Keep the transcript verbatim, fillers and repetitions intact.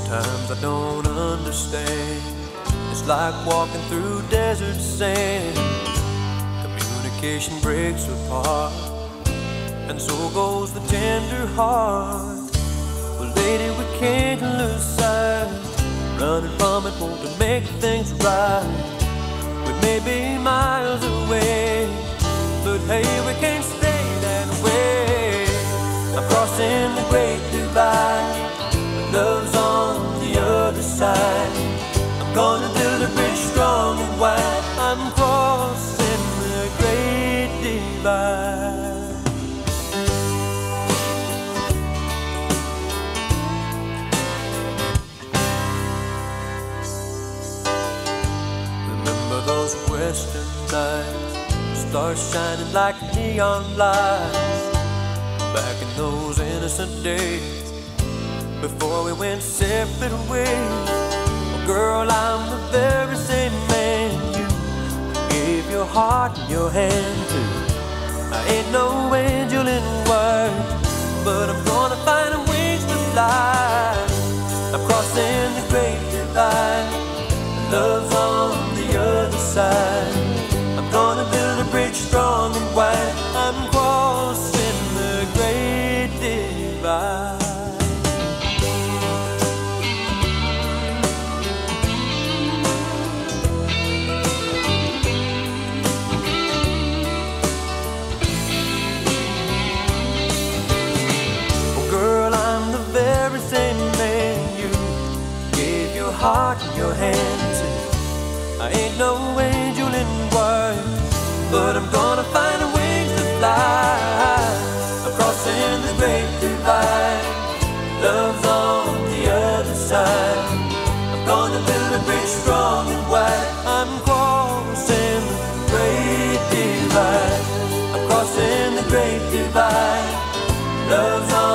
Sometimes I don't understand. It's like walking through desert sand. Communication breaks apart, and so goes the tender heart. Well, lady, we can't lose sight. Running from it won't make things right. We may be miles away, but hey, we can't stay that way. I'm crossing the great divide, but love's on the other side. I'm gonna build a bridge strong and wide. I'm crossing the great divide. Remember those western nights, stars shining like neon lights, back in those innocent days, before we went separate ways. Oh girl, I'm the very same man you gave your heart and your hand to. I ain't no angel in white, but I'm gonna find wings to fly. I'm crossing the great divide, love's on the other side. I'm gonna build a bridge strong and wide. I'm crossing the great divide. Heart in your hand too. I ain't no angel in white, but I'm gonna find wings to fly. I'm crossing the great divide, love's on the other side. I'm gonna build a bridge strong and wide. I'm crossing the great divide. I'm crossing the great divide, love's on